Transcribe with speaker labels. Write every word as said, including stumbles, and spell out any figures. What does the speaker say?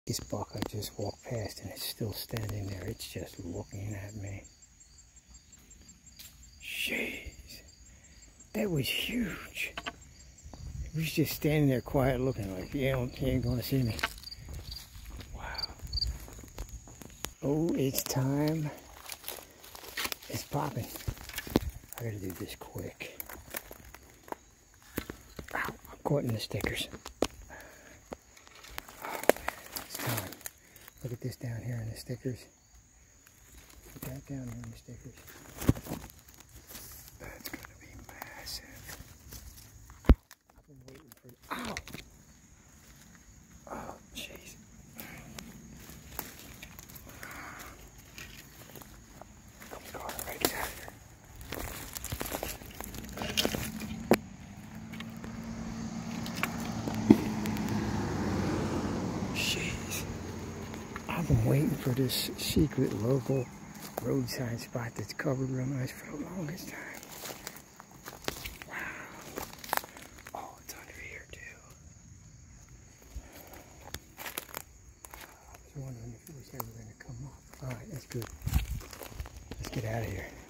Speaker 1: This buck I just walked past and it's still standing there. It's just looking at me. Jeez. That was huge. He was just standing there quiet looking like, you know, he ain't gonna see me. Wow. Oh, it's time. It's popping. I gotta do this quick. Ow, I'm caught in the stickers. Oh, man, it's time. Look at this down here in the stickers. Put that down here in the stickers. That's gonna be massive. I've been waiting for it. Ow! Oh, jeez. Come on, right, get out of here. Jeez. I've been waiting for this secret local roadside spot that's covered real nice for the longest time. Wow. Oh, it's under here too. I was wondering if it was ever going to come up. Alright, that's good. Let's get out of here.